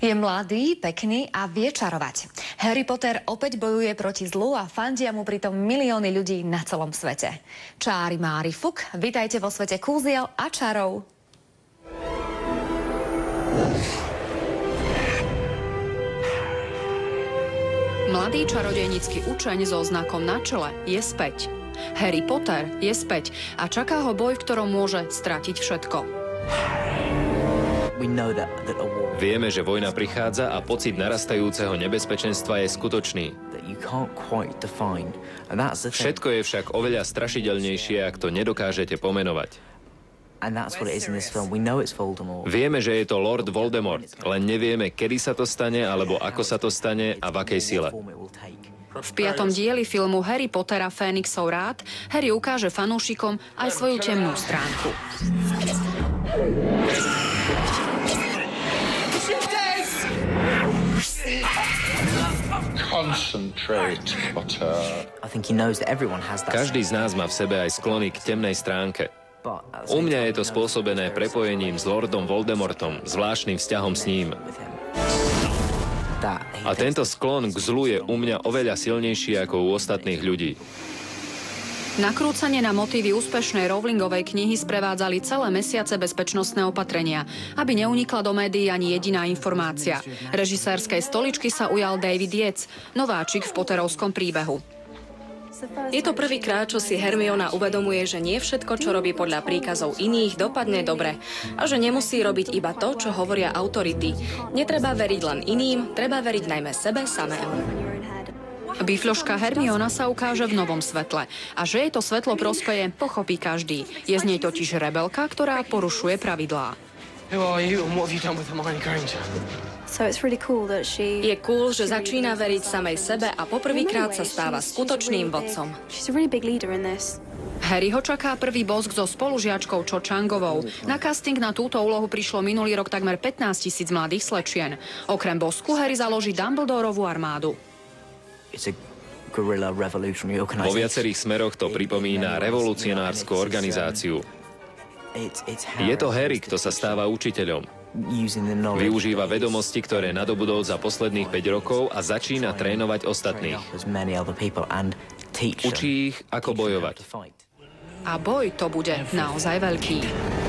Je mladý, pekný a vie čarovať. Harry Potter opäť bojuje proti zlu a fandia mu pritom milióny ľudí na celom svete. Čári mári fuk, vitajte vo svete kúziel a čarov. Mladý čarodejnícky učeň so znakom na čele je späť. Harry Potter je späť a čaká ho boj, v ktorom môže stratiť všetko. Vieme, že vojna prichádza a pocit narastajúceho nebezpečenstva je skutočný. Všetko je však oveľa strašidelnejšie, ak to nedokážete pomenovať. Vieme, že je to Lord Voldemort, len nevieme, kedy sa to stane, alebo ako sa to stane a v akej sile. V 5. dieli filmu Harry Pottera Fénixov rád Harry ukáže fanúšikom aj svoju temnú stránku. Každý z nás má v sebe aj sklony k temnej stránke. U mňa je to spôsobené prepojením s Lordom Voldemortom, zvláštnym vzťahom s ním. A tento sklon k zlu je u mňa oveľa silnejší ako u ostatných ľudí. Nakrúcanie na motívy úspešnej Rowlingovej knihy sprevádzali celé mesiace bezpečnostné opatrenia, aby neunikla do médií ani jediná informácia. Režisérskej stoličky sa ujal David Yates, nováčik v Potterovskom príbehu. Je to prvýkrát, čo si Hermiona uvedomuje, že nie všetko, čo robí podľa príkazov iných, dopadne dobre. A že nemusí robiť iba to, čo hovoria autority. Netreba veriť len iným, treba veriť najmä sebe samému. Bifľoška Hermiona sa ukáže v novom svetle. A že jej to svetlo prospeje, pochopí každý. Je z nej totiž rebelka, ktorá porušuje pravidlá. Je cool, že začína veriť samej sebe a poprvýkrát sa stáva skutočným vodcom. Harryho čaká prvý bosk so spolužiačkou Cho Changovou. Na casting na túto úlohu prišlo minulý rok takmer 15 000 mladých slečien. Okrem bosku Harry založí Dumbledorovú armádu. Vo viacerých smeroch to pripomína revolucionárskú organizáciu. Je to Harry, kto sa stáva učiteľom. Využíva vedomosti, ktoré nadobudol za posledných 5 rokov a začína trénovať ostatných. Učí ich, ako bojovať. A boj to bude naozaj veľký.